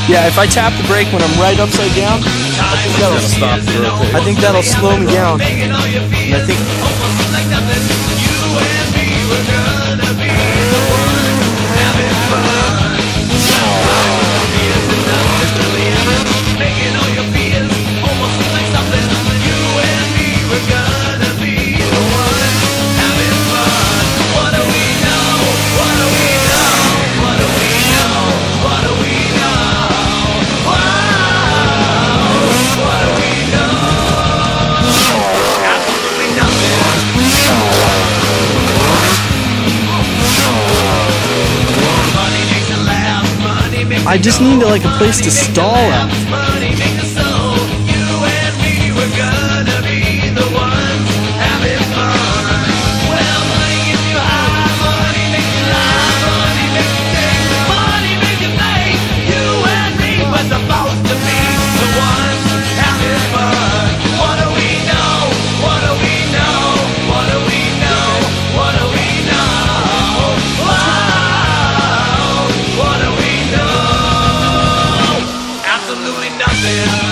Yeah, if I tap the brake when I'm right upside down, I think that'll Stop the rotation. I think that'll slow me down. And I think I just need like a place to stall at. Absolutely nothing.